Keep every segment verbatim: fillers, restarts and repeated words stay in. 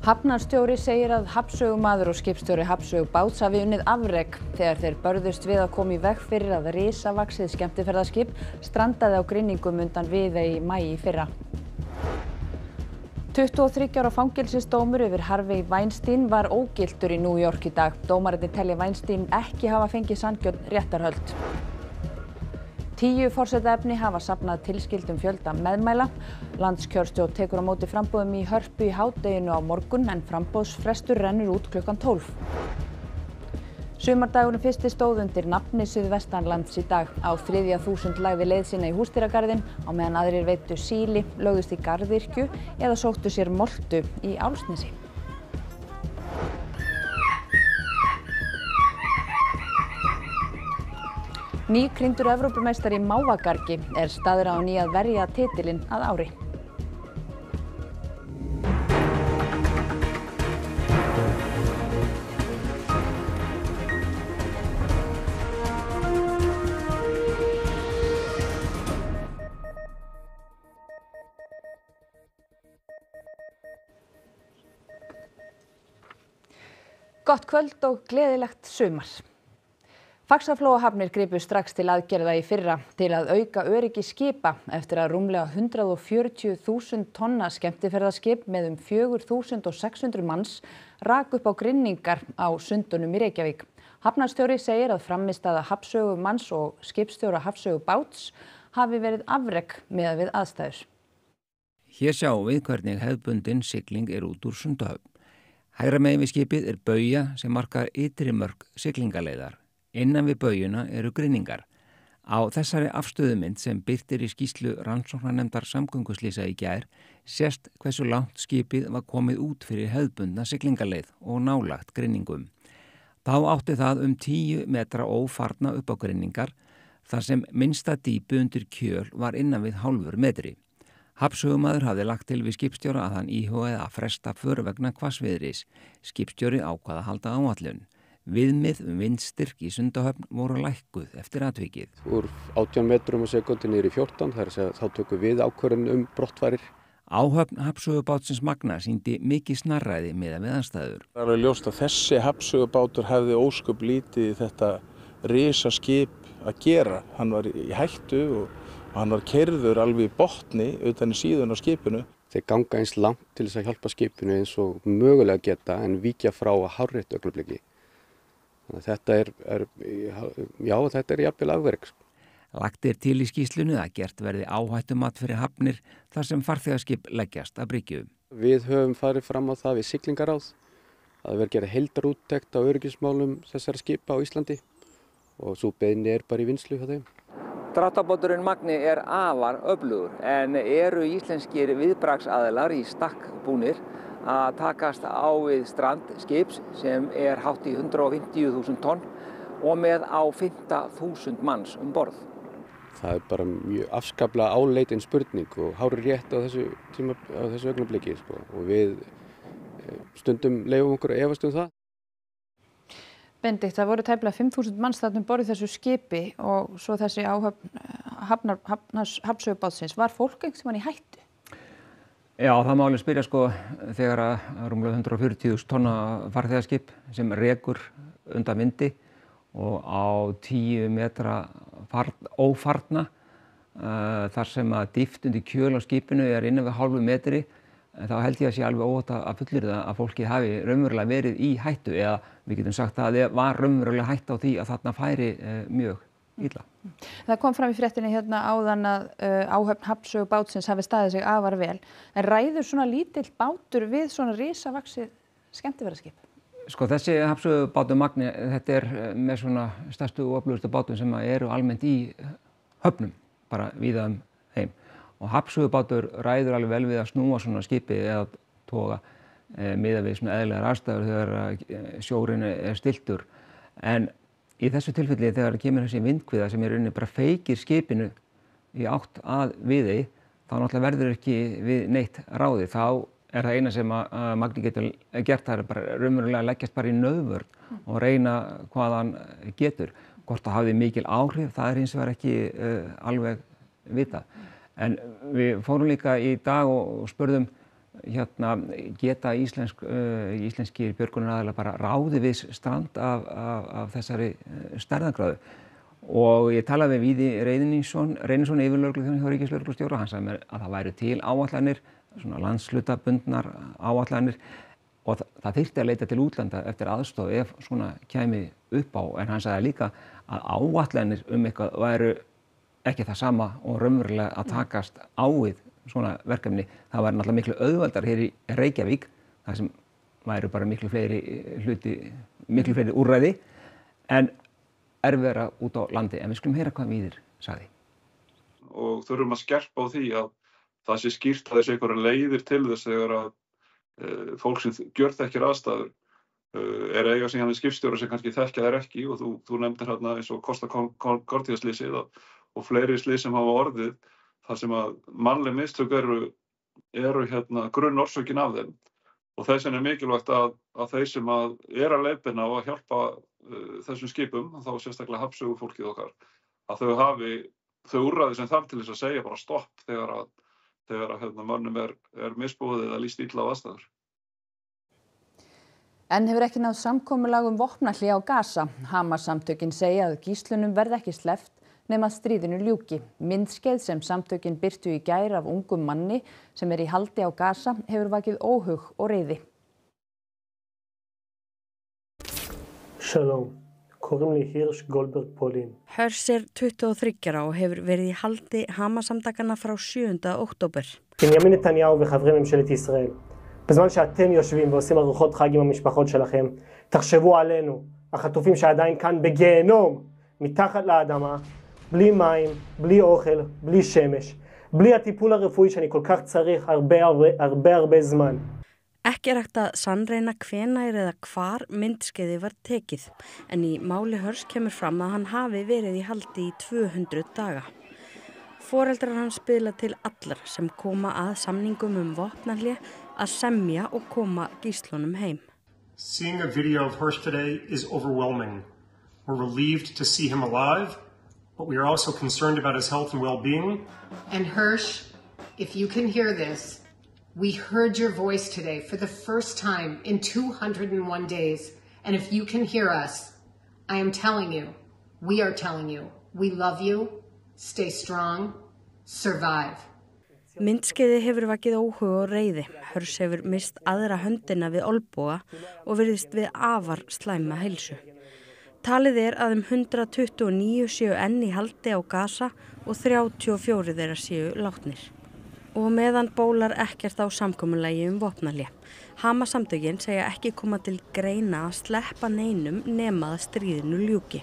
Hafnarstjóri segir að hafnsögumaður og skipstjóri hafnsögubáts hafi unnið afrek þegar þeir börðust við að koma í veg fyrir að risavaxið skemmtiferðaskip strandaði á grynningum undan Viðey í maí í fyrra. tuttugu og þriggja ára fangelsisdómur yfir Harvey Weinstein var ógiltur í New York í dag. Dómararnir telja Weinstein ekki hafa fengið sanngjörn réttarhöld. Tíu forsetaefni hafa safnað tilskildum fjölda meðmæla. Landskjörstjórn tekur á móti framboðum í Hörpu í hádeginu á morgun en framboðsfrestur rennur út klukkan tólf. Sumardagurinn fyrsti stóð undir nafni Suðvestanlands í dag. Á þriðja þúsund lagði leið sína í Húsdýragarðinn á meðan aðrir veiddu síli, lögðust í garðyrkju eða sóttu sér moltu í Álfsnesi. Nýkrýndur Evrópumeistari í mávagargi er staðráðinn í að verja titilinn að ári. Gott kvöld og gleðilegt sumar. Faxaflóahafnir gripu strax til aðgerða í fyrra til að auka öryggi skipa eftir að rúmlega hundrað og fjörutíu þúsund tonna skemmtiferðaskip með um fjögur þúsund og sex hundruð manns rak upp á grynningar á sundunum í Reykjavík. Hafnarstjóri segir að frammistaða hafnsögumanns og skipstjóra hafnsögubáts hafi verið afrek miðað við aðstæður. Hér sjáum við hvernig hefðbundin sigling er út úr Sundahöfn. Hægra megin við skipið er bauja sem markar ytri mörk siglingaleiðar. Innan við baujuna eru grynningar. Á þessari afstöðumynd sem birtir í skýrslu rannsóknarnefndar samgönguslysa í gær sést hversu langt skipið var komið út fyrir hefðbundna siglingaleið og nálagt grynningum. Þá átti það um tíu metra ófarna upp á grynningar þar sem minnsta dýpi undir kjöl var innan við hálfur metri. Hafnsögumaður hafði lagt til við skipstjóra að hann íhugaði að fresta för vegna hvassviðris. Skipstjóri ákvað að halda áætlun. Viðmið um vindstyrk í Sundahöfn voru lækkuð eftir atvikið. Úr átján metrum á sekúndu niður í fjórtán, það er að segja þá tökum við ákvörðun um brottfarir. Áhöfn hafnsögubátsins Magna sýndi mikið snarræði miðað við aðstæður. Það er alveg ljóst að þessi hafnsögubátur hefði ósköp lítið þetta risaskip að gera. Hann var í hættu og hann var keyrður alveg í botni utan í síðun á skipinu. Þeir ganga eins langt til þess að hjálpa skipinu eins og mögulega geta en víkja frá að hárréttu augnabliki. Þetta er, er, já, þetta er jafnvel afrek. Lagt er til í skýrslunni að gert verði áhættumat fyrir hafnir þar sem farþegaskip leggjast að bryggju. Við höfum farið fram á það við siglingaráð að verði gera heildarúttekt á öryggismálum þessara skipa á Íslandi og svo beiðni er bara í vinnslu hjá þeim. Dráttarbáturinn Magni er afar öflugur en eru íslenskir viðbragðsaðilar í stakk búnir að takast á við strand skips sem er hátt í hundrað og fimmtíu þúsund tonn og með á fimmtán þúsund manns um borð. Það er bara mjög afskaplega áleitin spurning og hárri rétt á þessu, tíma, á þessu augnabliki sko. Og við stundum leyfum okkur að efast um það. Benedikt, það voru tæplega fimm þúsund manns þarna um borð í þessu skipi og svo þessi áhöfn hafnsögubátsins. Var fólk einhvern tímann í hættu? Já, það má alveg spyrja sko þegar að rúmlega hundrað og fjörutíu þúsund tonna farþegaskip sem rekur undan vindi og á tíu metra far, ófarna uh, þar sem að dýpt undir kjöl á skipinu er innan við hálfu metri, þá held ég að sé alveg óhætt að fullyrða að fólkið hafi raunverulega verið í hættu eða við getum sagt að það var raunverulega hætta á því að þarna færi uh, mjög illa. Það kom fram í fréttinni hérna áðan að uh, áhöfn hafnsögubátsins hafi staðið sig afar vel. En ræður svona lítill bátur við svona risavaxið skemmtiferðaskip? Sko þessi hafnsögubátur Magni, þetta er með svona stærstu og öflugustu bátum sem eru almennt í höfnum, bara víða um heim. Og hafnsögubátur ræður alveg vel við að snúa svona skipi eða toga e, miðað við svona eðlilegar aðstæður þegar sjórinn er stilltur. En í þessu tilfelli þegar það kemur þessi vindkviða sem er unni bara feikir skipinu í átt að Viðey, þá náttúrulega verður ekki við neitt ráði. Þá er það eina sem að Magni getur gert, það er bara raunverulega að leggjast bara í nauðvörn og reyna hvað hann getur. Hvort það hafði mikil áhrif, það er hins vegar ekki uh, alveg vitað. En við fórum líka í dag og spurðum hérna geta íslensk, uh, íslenski björgunaraðilar bara ráði við strand af, af, af þessari stærðargráðu. Og ég talaði við Víði Reynisson, Reynisson yfirlögregluþjóni hjá ríkislögreglustjóra, hann sagði mér að það væru til áætlanir, svona landshlutabundnar áætlanir og það, það þyrfti að leita til útlanda eftir aðstoð ef svona kæmi upp á, en hann sagði líka að áætlanir um eitthvað væru ekki það sama og raunverulega að takast á við svona verkefni. Það væri náttúrulega miklu auðveldar hér í Reykjavík, það sem væru bara miklu fleiri hluti, miklu fleiri úrræði, en erfiðara út á landi, en við skulum heyra hvað Víðir sagði. Og þurfum að skerpa á því að það sé skýrt að þessi einhverja leiðir til þess þegar að e, fólk sem gjörþekkir aðstæður e, er eiga síðan við skipstjóra sem kannski þekkja þær ekki og þú, þú nefndir hérna eins og Costa Concordia slysið og, og fleiri slys sem hafa orðið þar sem að mannleg mistök eru, eru hérna grunnorsökin af þeim. Og þess vegna er mikilvægt að, að þeir sem að er að leiðbeina og að hjálpa uh, þessum skipum, þá sérstaklega hafsögufólkið okkar, að þau hafi þau úrræði sem þarf til þess að segja bara stopp þegar að, þegar að hérna, mönnum er, er misbúið eða líst illa á aðstæður. Enn hefur ekki náð samkomulag um vopnahlé á Gaza. Hamas-samtökin segja að gíslunum verði ekki sleppt nema að stríðinu ljúki. Myndskeið sem samtökin birtu í gær af ungum manni sem er í haldi á Gaza hefur vakið óhug og reiði. Shalom, קוראים לי הירש גולדברג פולין. Hirsch er tuttugu og þriggja ára og hefur verið í haldi Hamas-samtakanna frá sjöunda október. בנימין נתניהו וחברי ממשלת ישראל, בזמן שאתם יושבים ועושים ארוחות חג עם המשפחות שלכם, תחשבו עלינו, החטופים שעדיין כאן בגיהנום, מתחת לאדמה, בלי מים, בלי אוכל, בלי שמש, בלי הטיפול הרפואי שאני כל כך צריך הרבה הרבה הרבה הרבה זמן. Ekki er hægt að sannreina hvenær eða hvar myndskeiði var tekið, en í máli Hirsch kemur fram að hann hafi verið í haldi í tvö hundruð daga. Foreldrar hans biðla til allar sem koma að samningum um vopnahlé að semja og koma gíslunum heim. Seeing a video of Hirsch today is overwhelming. We're relieved to see him alive, but we are also concerned about his health and well-being. And Hirsch, if you can hear this, we heard your voice today for the first time in two hundred and one days. And if you can hear us, I am telling you, we are telling you, we love you, stay strong, survive. Myndskeiði hefur vakið óhug og reiði. Hirsch hefur mist aðra höndina við olnboga og virðist við afar slæma heilsu. Talið er að um hundrað tuttugu og níu séu enn í haldi á Gaza og þrjátíu og fjórir þeirra séu látnir. Og meðan bólar ekkert á samkomulagi um vopnahlé. Hamas-samtökin segja ekki koma til greina að sleppa neinum nema að stríðinu ljúki.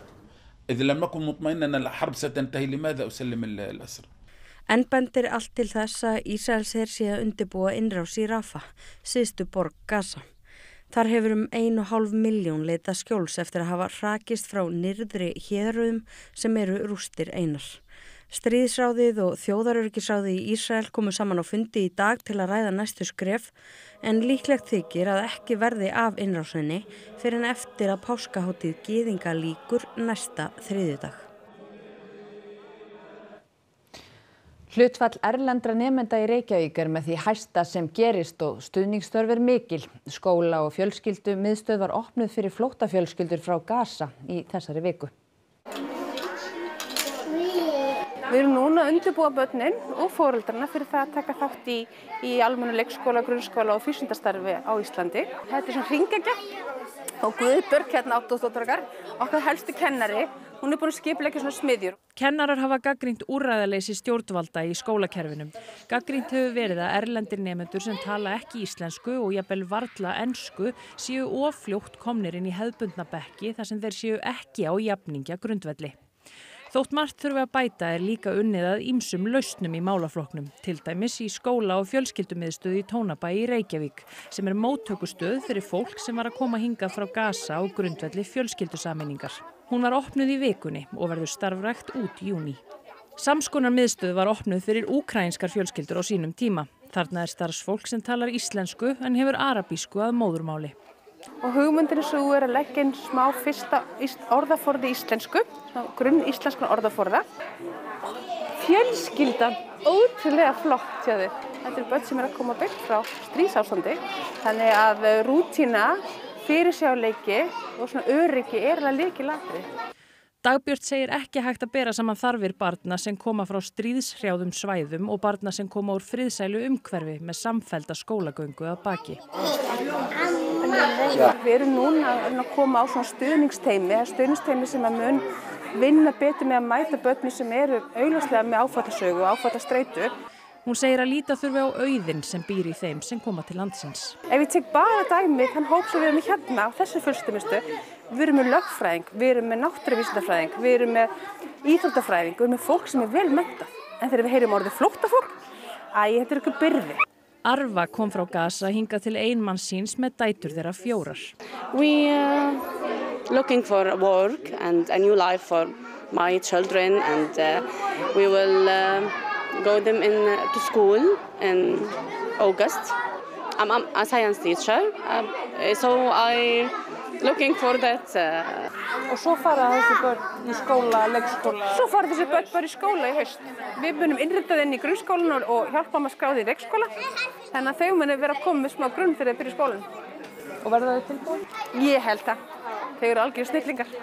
En bendir allt til þess að Ísraelsher sé að undirbúa innrás í Rafah, syðstu borg Gaza. Þar hefur um ein og hálf milljón leitað skjóls eftir að hafa hrakist frá nyrðri héruðum sem eru rústir einar. Stríðsráðið og þjóðaröryggisráðið í Ísrael komu saman á fundi í dag til að ræða næstu skref, en líklegt þykir að ekki verði af innrásinni fyrir en eftir að páskahátíð gyðinga lýkur næsta þriðjudag. Hlutfall erlendra nemenda í Reykjavík er með því hæsta sem gerist og stuðningsþörf er mikil. Skóla- og fjölskyldumiðstöð var opnuð fyrir flóttafjölskyldur frá Gaza í þessari viku. Við erum núna að undirbúa börnin og foreldrarna fyrir það að taka þátt í, í almennu leikskóla, grunnskóla og frístundastarfi á Íslandi. Þetta er svona hringekja og Guðbjörg hérna Áttósdóttir okkar, okkar helstu kennari, hún er búin að skipuleggja svona smiðjur. Kennarar hafa gagnrýnt úrræðaleysi stjórnvalda í skólakerfinum. Gagnrýnt hefur verið að erlendir nemendur sem tala ekki íslensku og jafnvel varla ensku séu of fljótt komnir inn í hefðbundna bekki þar sem þeir séu ekki á jafningja grundvelli. Þótt margt þurfi að bæta er líka unnið að ýmsum lausnum í málaflokknum, til dæmis í skóla- og fjölskyldumiðstöð í Tónabæ í Reykjavík, sem er móttökustöð fyrir fólk sem var að koma hingað frá Gaza á grundvelli fjölskyldusameiningar. Hún var opnuð í vikunni og verður starfrækt út í júní. Samskonar miðstöð var opnuð fyrir úkraínskar fjölskyldur á sínum tíma. Þarna er starfsfólk sem talar íslensku en hefur arabísku að móðurmáli. Og hugmyndin er svo er að leggja inn smá fyrsta orðaforði íslensku, grunn íslenskan orðaforða. Fjölskyldan, ótrúlega flott hjá þér. Þetta eru börn sem eru að koma beint frá stríðsástandi. Þannig að rútína, fyrirsjáleiki og svona öryggi er alveg lykilatriði. Dagbjört segir ekki hægt að bera saman þarfir barna sem koma frá stríðshrjáðum svæðum og barna sem koma úr friðsælu umhverfi með samfellda skólagöngu að baki. Við erum núna að koma á svona stuðningsteymi, stuðningsteymi sem að mun vinna betur með að mæta börnum sem eru augljóslega með áfallasögu og áfallastreitu. Hún segir að líta þurfi á auðinn sem býr í þeim sem koma til landsins. Ef ég tek bara dæmi þann hóp sem við erum með hérna á þessu fullstumistu, við erum með lögfræðing, við erum með náttúruvísindafræðing, við erum með íþróttafræðing, við erum með fólk sem er vel menntað. En þegar við heyrum orðið flóttafólk, æ, þetta er ykkur byrði. Arfa kom frá Gaza hingað til einmanns síns með dætur þeirra fjórar. We are looking for work and a new life for my children and uh, we will uh, go them in uh, to school in August. I'm, I'm a science teacher, uh, so I looking for that. Uh... Og svo fara þessi börn í skóla, leikskóla. Svo fara þessi börn bara í skóla í haust. Við munum innrita þeim í grunnskólan og hjálpa þeim að skrá þeim í leikskóla. Þannig að þau munu vera að koma með smá grunn þegar þeir byrja í skólan. Og verða þau tilbúin? Ég held það. Þau eru algjör snillingar.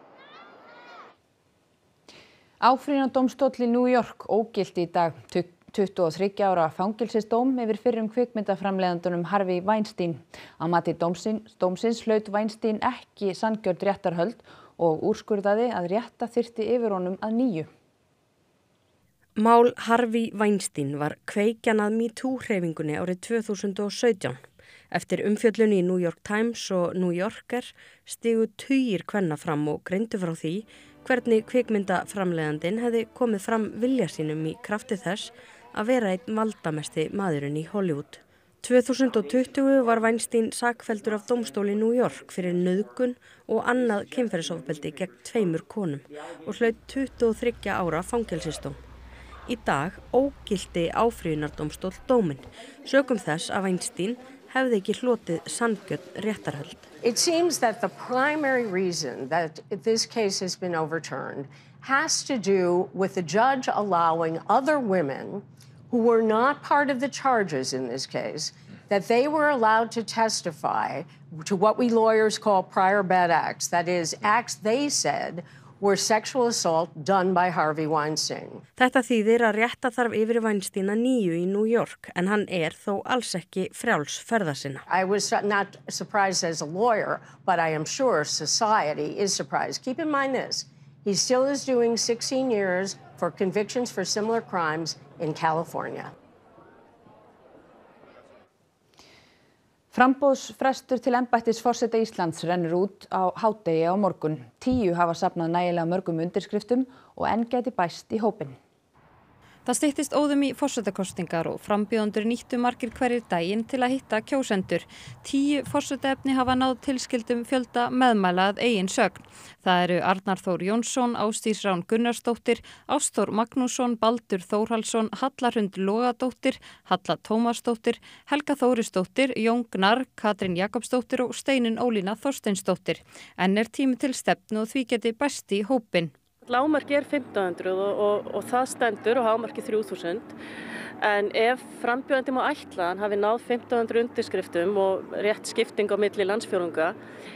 Áfrýjunardómstóll í New York ógilti í dag tuttugu og þriggja ára fangelsisdóm yfir fyrrum kvikmyndaframleiðandunum Harvey Weinstein. Að mati dómsins, dómsins hlaut Weinstein ekki sanngjörn réttarhöld og úrskurðaði að rétta þyrfti yfir honum að nýju. Mál Harvey Weinstein var kveikjan að MeToo-hreyfingunni árið tvö þúsund og sautján. Eftir umfjöllun í New York Times og New Yorker stigu tugir kvenna fram og greindu frá því hvernig kvikmyndaframleiðandinn hefði komið fram vilja sínum í krafti þess að vera einn valdamesti maðurinn í Hollywood. tvö þúsund og tuttugu var Weinstein sakfelldur af dómstóli New York fyrir nauðgun og annað kynferðisofbeldi gegn tveimur konum og hlaut tuttugu og þriggja ára fangelsisdóm. Í dag ógilti áfrýjunardómstóll dóminn sökum þess að Weinstein hefði ekki hlotið sanngjörn réttarhöld. It seems that the primary reason that this case has been overturned has to do with the judge allowing other women who were not part of the charges in this case, that they were allowed to testify to what we lawyers call prior bad acts, that is, acts they said were sexual assault done by Harvey Weinstein. Þetta þýðir að rétta þarf yfir Weinstein að nýju í New York, en hann er þó alls ekki frjáls ferða sinna. I was not surprised as a lawyer, but I am sure society is surprised. Keep in mind this, he still is doing sixteen years for convictions for similar crimes in California. Framboðsfrestur til embættis forseta Íslands rennur út á hádegi á morgun. Tíu hafa safnað nægilega mörgum undirskriftum og enn gæti bæst í hópinn. Það styttist óðum í forsetakosningar og frambjóðendur nýttu margir hverjir daginn til að hitta kjósendur. Tíu forsetaefni hafa náð tilskildum fjölda meðmæla að eigin sögn. Það eru Arnar Þór Jónsson, Ásdís Rán Gunnarsdóttir, Ásþór Magnússon, Baldur Þórhallsson, Halla Hrund Logadóttir, Halla Tómasdóttir, Helga Þórisdóttir, Jón Gnarr, Katrín Jakobsdóttir og Steinunn Ólína Þorsteinsdóttir. Enn er tími til stefnu og því geti bæst í hópinn. Lágmarki er fimmtán hundruð og, og, og það stendur og hámarki þrjú þúsund. En ef frambjóðandi má ætla hann hafi náð fimmtán hundruð undirskriftum og rétt skipting á milli landsfjórðunga,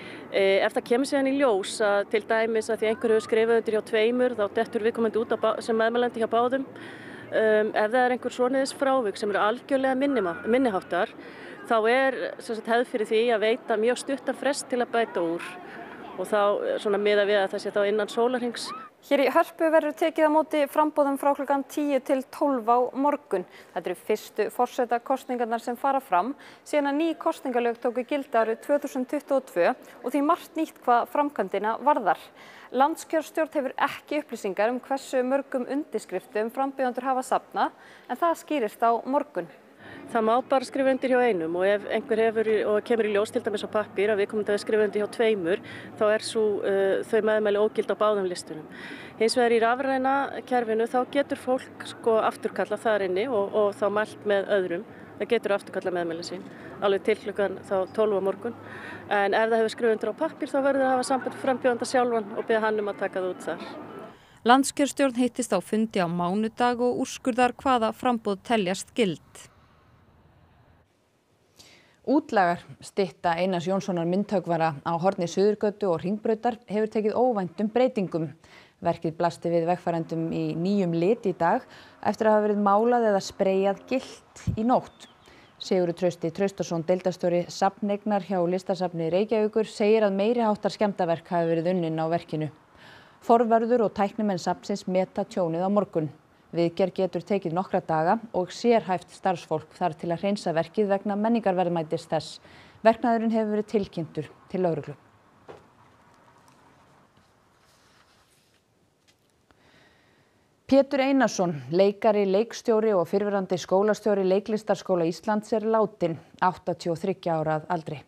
e, ef það kemur síðan í ljós að til dæmis að því einhverju hefur skrifað undir hjá tveimur, þá dettur viðkomandi út bá, sem meðmælandi hjá báðum. Um, ef það er einhver svoleiðis frávik sem eru algjörlega minniháttar, þá er sem sagt, hefð fyrir því að veita mjög stuttan frest til að bæta úr. Og þá svona miða við að það sé þá innan sólarhrings. Hér í Hörpu verður tekið á móti framboðum frá klukkan tíu til tólf á morgun. Þetta eru fyrstu forsetakosningarnar sem fara fram síðan að ný kosningalög tóku gildi árið tvö þúsund tuttugu og tvö og því margt nýtt hvað framkvæmdina varðar. Landskjörstjórn hefur ekki upplýsingar um hversu mörgum undirskriftum frambjóðendur hafa safnað en það skýrist á morgun. Það má bara skrifa undir hjá einum og ef einhver hefur og kemur í ljós til dæmis á pappír að viðkomandi hafi skrifað undir hjá tveimur þá er svo, uh, þau meðmæli ógild á báðum listunum. Hins vegar í rafræna kerfinu þá getur fólk sko afturkalla þar inni og, og þá mælt með öðrum. Það getur afturkalla meðmæli sín alveg til klukkan þá tólf á morgun. En ef það hefur skrifað undir á pappír þá verður það að hafa samband við frambjóðanda sjálfan og biðja hann um að taka það út þar. Landskjörstjórn hittist á fundi á mánudag og úrskurðar hvaða framboð teljast gild. Útlagar stytta Einars Jónssonar myndhöggvara á horni Suðurgötu og Hringbrautar hefur tekið óvæntum breytingum. Verkið blasti við vegfarendum í nýjum lit í dag eftir að hafa verið málað eða spreyjað gylt í nótt. Sigurður Trausti Traustason, deildarstjóri safneignar hjá Listasafni Reykjavíkur, segir að meiri háttar skemmdarverk hafi verið unnin á verkinu. Forvörður og tæknimenn safnsins meta tjónið á morgun. Viðgerð getur tekið nokkra daga og sérhæft starfsfólk þar til að hreinsa verkið vegna menningarverðmætis þess. Verknaðurinn hefur verið tilkynntur til lögreglu. Pétur Einarsson, leikari, leikstjóri og fyrrverandi skólastjóri Leiklistarskóla Íslands er látinn, áttatíu og þriggja ára að aldri.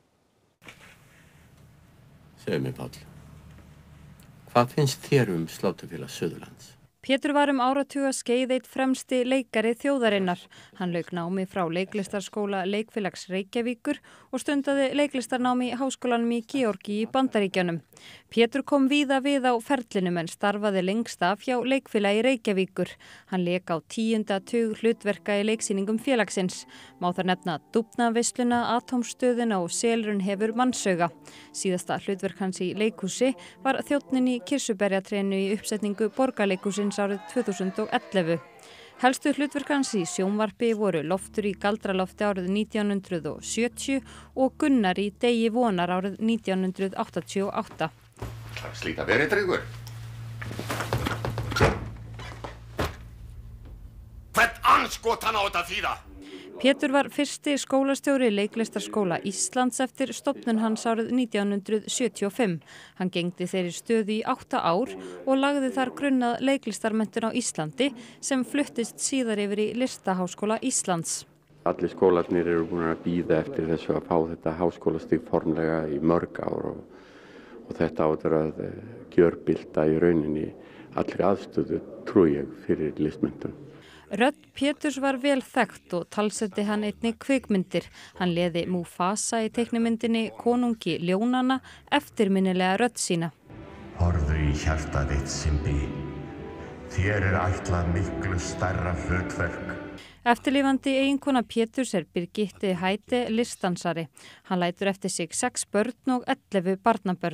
Segðu mér, Páll, hvað finnst þér um Sláturfélag Suðurlands? Pétur var um áratuga skeið einn fremsti leikari þjóðarinnar. Hann lauk námi frá Leiklistarskóla Leikfélags Reykjavíkur og stundaði leiklistarnámi í Háskólanum í Georgíu í Bandaríkjunum. Pétur kom víða við á ferlinum en starfaði lengst af hjá Leikfélagi Reykjavíkur. Hann lék á tíunda tug hlutverka í leiksýningum félagsins. Má þar nefna Dúfnaveisluna, Atómstöðina og Selurinn hefur mannsauga. Síðasta hlutverk hans í leikhúsi var þjónninn í Kirsuberjatrénu í uppsetningu Borgarleikhússins árið tvö þúsund og ellefu. Helstu hlutverk hans í sjónvarpi voru Loftur í Galdralofti árið nítján hundruð og sjötíu og Gunnar í Degi vonar árið nítján hundruð áttatíu og átta. Slíta verið, Tryggur. Hvert anskotan á þetta þýða? Pétur var fyrsti skólastjóri Leiklistarskóla Íslands eftir stofnun hans árið nítján hundruð sjötíu og fimm. Hann gegndi þeirri stöðu í átta ár og lagði þar grunn að leiklistarmenntun á Íslandi sem fluttist síðar yfir í Listaháskóla Íslands. Allir skólarnir eru búin að bíða eftir þessu að fá þetta háskólastig formlega í mörg ár og, og þetta áttur að gjörbylta í rauninni allri aðstöðu, trú ég, fyrir listmenntun. Rödd Péturs var vel þekkt og talsetti hann einnig kvikmyndir. Hann leiði Mufasa í teiknimyndinni Konungi ljónanna eftirminnilega rödd sína. Horfðu í hjarta þitt, Simbi. Þér er ætlað miklu stærra hlutverk. Eftirlifandi eiginkona Péturs er Birgitte Heide listdansari. Hann lætur eftir sig sex börn og ellefu barnabörn.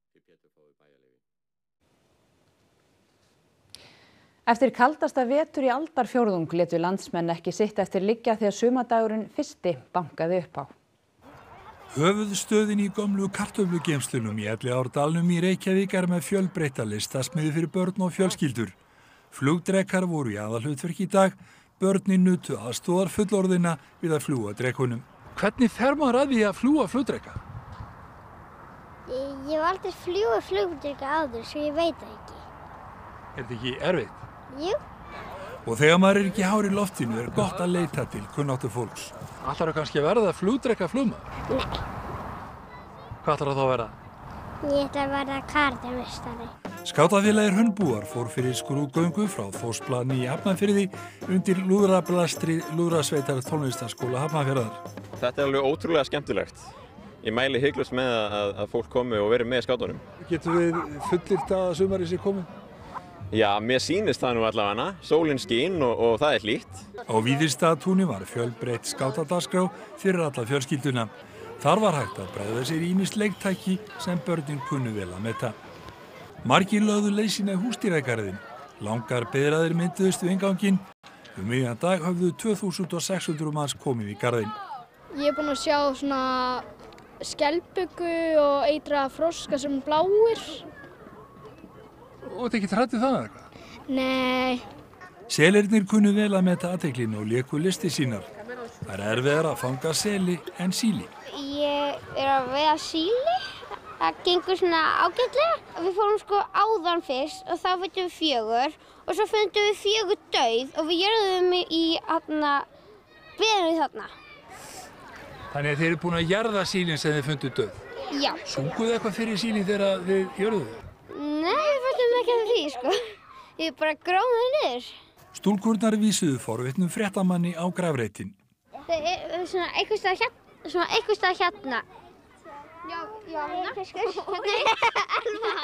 Eftir kaldasta vetur í aldarfjórðung létu landsmenn ekki sitt eftir liggja þegar sumadagurinn fyrsti bankaði upp á. Höfuðstöðin í gömlu kartöflugeymslunum í Elliðaárdalnum í Reykjavík er með fjölbreytta listasmiði fyrir börn og fjölskyldur. Flugdrekar voru í aðalhlutverk í dag, börnin nutu aðstoðar fullorðina við að fljúga drekunum. Hvernig fer maður að því að fljúga flugdreka? Ég, ég hef aldrei fljúið flugdreka áður, svo ég veit það ekki. Er þetta ekki erfitt? Jú. Og þegar maður er ekki hár í loftinu er gott að leita til kunnáttu fólks. Ætlarðu kannski að verða flugdreka flugmaður? Nei. Hvað ætlarðu þá að verða? Ég ætla að verða karatemeistari. Skátafélagið Hraunbúar fór fyrir skrúðgöngu frá Þórsplani í Hafnarfirði undir lúðrablastri Lúðrasveitar tónlistarskóla Hafnarfjarðar. Þetta er alveg ótrúlega skemmtilegt. Ég mæli hiklaust með að, að fólk komi og veri með skátunum. Getum við fullyrt að sumarið sé komið? Já, mér sýnist það nú allavega. Sólin skín og, og það er hlýtt. Á Víðirstaðatúni var fjölbreytt skátadagskrá fyrir alla fjölskylduna. Þar var hægt að bregða sér ýmis leiktæki sem börnin kunnu vel að meta. Margir lögðu leið sína í húsdýragarðinn. Langar biðraðir mynduðust við innganginn. Um miðjan dag höfðu tvö þúsund sex hundruð manns komið í garðinn. Ég er búinn að sjá svona skelböku og eitra froska sem bláir. Og þetta ekki hrættið það eða eitthvað? Nei. Selirnir kunnu vel að meta athyglinni og léku listir sínar. Það er erfiðara að fanga seli en síli. Ég er að veiða síli. Það gengur svona ágætlega. Við fórum sko áðan fyrst og þá fundum við fjögur og svo fundum við fjögur dauð og við jörðum í þarna, beðum við þarna. Þannig að þeir eru búin að jarða sílin sem þið fundu dauð? Já. Sunguðu eitthvað fyrir sílin þegar þið jörðuðu? Nei, við fundum ekki að því sko. Við bara gróðum þau niður. Stúlkurnar vísuðu forvitnum fréttamanni á grafreitin. Það er svona einhvers stað hérna. Svona einhvers stað hérna. Já, já, hérna.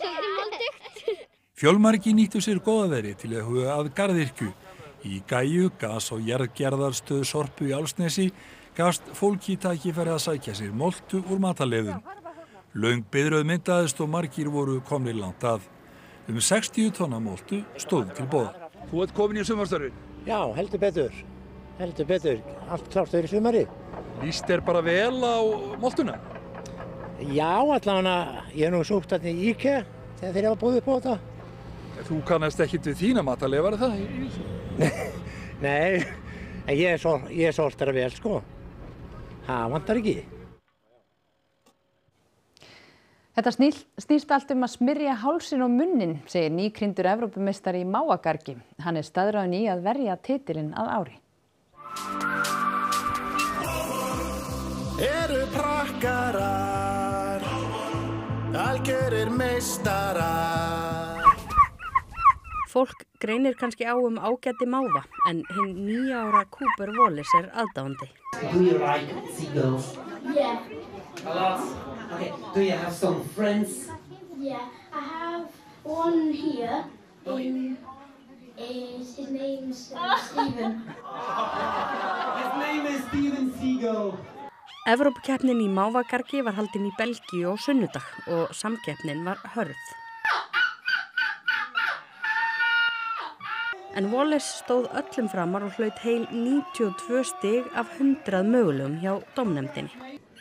Fjölmargir nýttu sér góðaveri til að huga að garðyrkju. Í Gæju, gas- og jarðgerðarstöð Sorpu í Álfsnesi gafst fólki tækifæri að sækja sér moltu úr matarleiðum. Löng biðröð myndaðist og margir voru komnir langt að. Um sextíu tonna moltu stóð til boða. Þú ert komin í sumarstörfin? Já, heldur betur. Heldur betur. Allt klárt fyrir sumarið. Lýst þér bara vel á moltuna? Já, allavega, ég er nú sótt þarna í IKEA þegar þeir hafa búið upp á þetta. Þú kannast ekkert við þína matarleið, var það? Nei, en ég er, svo, ég er svolítið vel, sko. Það vantar ekki. Þetta snýst allt um að smyrja hálsin og munnin, segir nýkrýndur Evrópumeistari í mávagargi. Hann er staðráðinn í að verja titilinn að ári. Eru prakkarar, algjörir meistarar. Fólk greinir kannski á um ágæti máva, en hinn níu ára Cooper Wallace er aðdáandi. Do you like seagulls? Yeah. A lot? Okay. Do you have some friends? Yeah, I have one here. In, is his name's uh, Stephen. His name is Steven Seagull. Evrópukeppnin í mávagargi var haldin í Belgíu á sunnudag og samkeppnin var hörð. En Wallace stóð öllum framar og hlaut heil níutíu og tvö stig af hundrað mögulegum hjá dómnefndinni.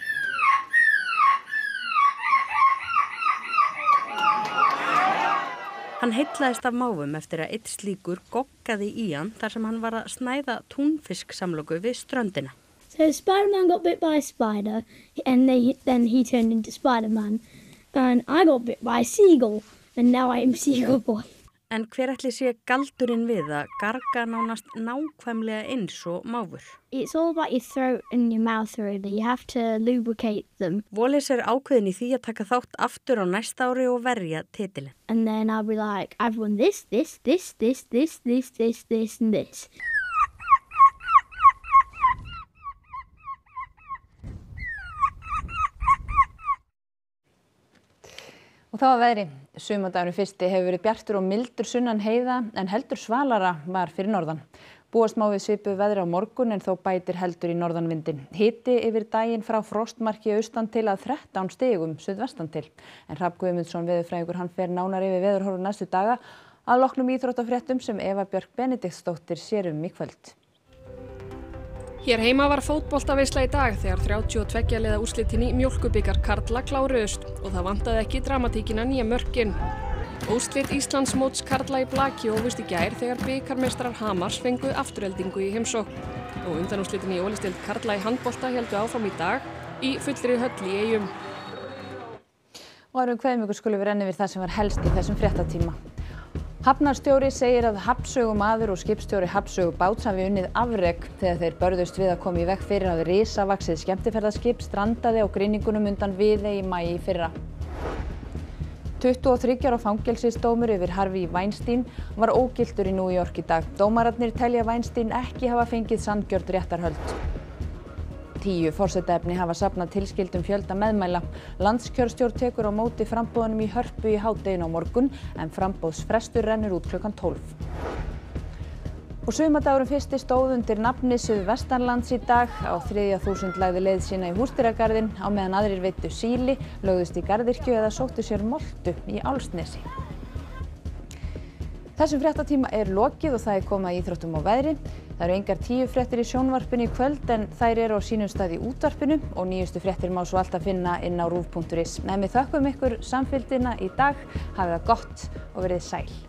Hann heillaðist af máfum eftir að einn slíkur goggaði í hann þar sem hann var að snæða túnfisksamloku við ströndina. So Spider-Man got bit by a spider and they, then he turned into Spider-Man. And I got bit by a seagull and now I am Seagull Boy. En hver ætli sé galdurinn við að garga nánast nákvæmlega eins og máfur? It's all about your throat and your mouth really. You have to lubricate them. Wallace er ákveðin í því að taka þátt aftur á næsta ári og verja titilinn. And then I'll be like, I've won this, this, this, this, this, this, this, this and this. Og þá að veðri. Sumardagurinn fyrsti hefur verið bjartur og mildur sunnan heiða en heldur svalara var fyrir norðan. Búast má við svipuðu veðri á morgun en þó bætir heldur í norðanvindin. Hiti yfir daginn frá frostmarki austan til að þrettán stigum suðvestan til. En Hrafn Guðmundsson veðurfræðingur hann fer nánar yfir veðurhorfur næstu daga að loknum íþróttafréttum sem Eva Björk Benediktsdóttir sér um í kvöld. Hér heima var fótboltaveisla í dag þegar þrjátíu og tveggja liða úrslitin í mjólkurbikar karla kláruðust og það vantaði ekki dramatíkina nýja mörkin. Úrslit Íslandsmóts karla í blaki hófust í gær þegar bikarmeistarar Hamars fengu aftureldingu í heimsókn. Og undanúrslitin í Ólisteild karla í handbolta héldu áfram í dag í fullri höll í Eyjum. Og erum kveðum ykkur skulum við renni við það sem var helst í þessum fréttatíma. Hafnarstjóri segir að hafnsögumaður og skipstjóri hafnsögubáts hafi unnið afrek þegar þeir börðust við að koma í veg fyrir að risavaxið skemmtiferðaskip strandaði á grynningunum undan Viðey í maí í fyrra. tuttugu og þriggja ára fangelsisdómur yfir Harvey Weinstein var ógiltur í New York í dag. Dómararnir telja Weinstein ekki hafa fengið sanngjörn réttarhöld. Tíu forsetaefni hafa safnað tilskildum fjölda meðmæla. Landskjörstjórn tekur á móti framboðunum í Hörpu í hádeginu á morgun en framboðsfrestur rennur út klukkan tólf. Og sumardagurinn fyrsti stóð undir nafni Suðvestanlands í dag. Á þriðja þúsund lagði leið sína í Húsdýragarðinn á meðan aðrir veittu síli, lögðust í garðyrkju eða sóttu sér moltu í Álfsnesi. Þessum fréttatíma er lokið og það er komið að íþróttum og veðri. Það eru engar tíu fréttir í sjónvarpinu í kvöld en þær eru á sínum stað í útvarpinu og nýjustu fréttir má svo alltaf finna inn á ruv punktur is. En við þökkum ykkur samfylgdina í dag, hafið það gott og verið sæl.